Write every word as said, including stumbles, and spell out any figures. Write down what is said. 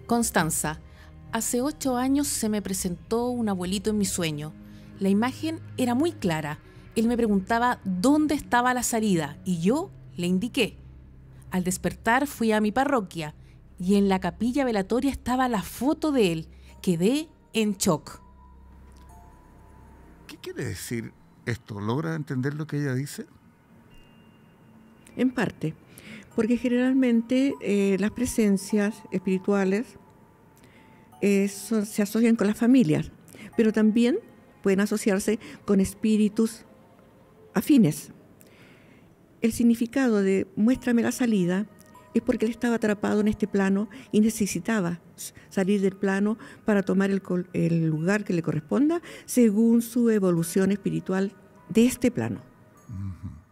Constanza, hace ocho años se me presentó un abuelito en mi sueño. La imagen era muy clara. Él me preguntaba dónde estaba la salida y yo le indiqué. Al despertar fui a mi parroquia y en la capilla velatoria estaba la foto de él. Quedé en shock. ¿Qué quiere decir esto? ¿Logra entender lo que ella dice? En parte, porque generalmente eh, las presencias espirituales eh, son, se asocian con las familias, pero también pueden asociarse con espíritus afines. El significado de muéstrame la salida es porque él estaba atrapado en este plano y necesitaba salir del plano para tomar el, el lugar que le corresponda según su evolución espiritual de este plano. Uh-huh.